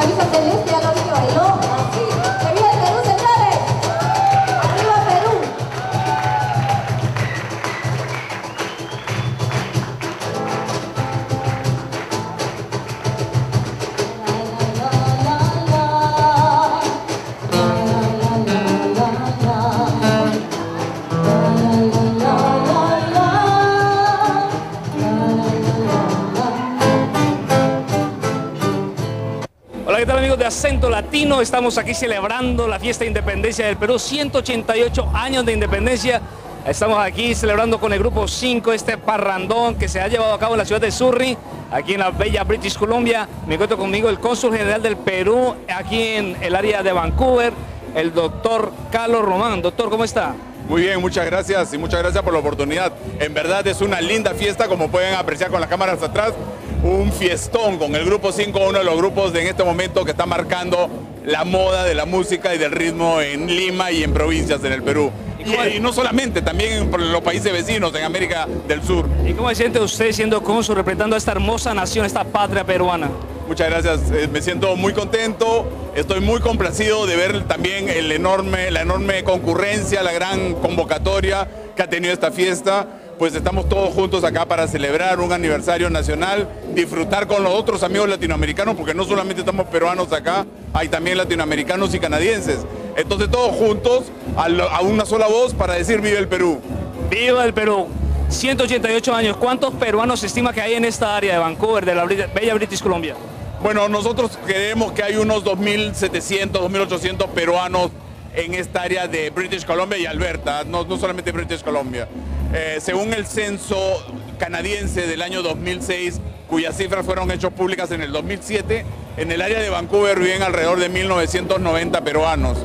países del este ya lo vi que bailó así. ¡Que viva el Perú, señores! ¡Arriba Perú! Hola, ¿qué tal amigos de Acento Latino? Estamos aquí celebrando la fiesta de independencia del Perú, 188 años de independencia. Estamos aquí celebrando con el Grupo 5 este parrandón que se ha llevado a cabo en la ciudad de Surrey, aquí en la bella British Columbia. Me encuentro conmigo el cónsul general del Perú, aquí en el área de Vancouver, el doctor Carlos Román. Doctor, ¿cómo está? Muy bien, muchas gracias y muchas gracias por la oportunidad. En verdad es una linda fiesta, como pueden apreciar con las cámaras atrás. Un fiestón con el Grupo 5, uno de los grupos de en este momento que está marcando la moda de la música y del ritmo en Lima y en provincias en el Perú. Y no solamente, también en los países vecinos, en América del Sur. ¿Y cómo se siente usted siendo cónsul representando a esta hermosa nación, esta patria peruana? Muchas gracias, me siento muy contento, estoy muy complacido de ver también la enorme concurrencia, la gran convocatoria que ha tenido esta fiesta. Pues estamos todos juntos acá para celebrar un aniversario nacional, disfrutar con los otros amigos latinoamericanos, porque no solamente estamos peruanos acá, hay también latinoamericanos y canadienses. Entonces todos juntos, a una sola voz, para decir ¡viva el Perú! ¡Viva el Perú! 188 años, ¿cuántos peruanos se estima que hay en esta área de Vancouver, de la bella British Columbia? Bueno, nosotros creemos que hay unos 2.700, 2.800 peruanos en esta área de British Columbia y Alberta, no solamente British Columbia. Según el censo canadiense del año 2006, cuyas cifras fueron hechas públicas en el 2007, en el área de Vancouver viven alrededor de 1.990 peruanos.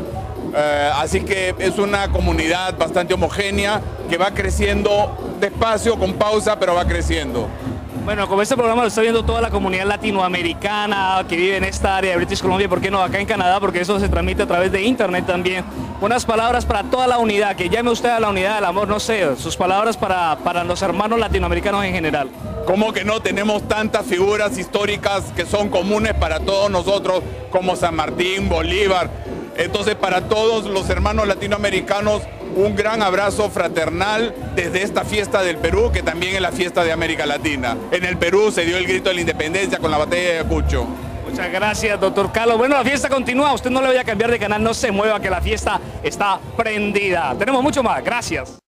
Así que es una comunidad bastante homogénea que va creciendo despacio, con pausa, pero va creciendo. Bueno, como este programa lo está viendo toda la comunidad latinoamericana que vive en esta área de British Columbia, ¿por qué no acá en Canadá? Porque eso se transmite a través de internet también. Unas palabras para toda la unidad, que llame usted a la unidad del amor, no sé, sus palabras para los hermanos latinoamericanos en general. ¿Cómo que no? Tenemos tantas figuras históricas que son comunes para todos nosotros, como San Martín, Bolívar. Entonces, para todos los hermanos latinoamericanos, un gran abrazo fraternal desde esta fiesta del Perú, que también es la fiesta de América Latina. En el Perú se dio el grito de la independencia con la batalla de Ayacucho. Muchas gracias, doctor Carlos. Bueno, la fiesta continúa. Usted no le vaya a cambiar de canal, no se mueva, que la fiesta está prendida. Tenemos mucho más. Gracias.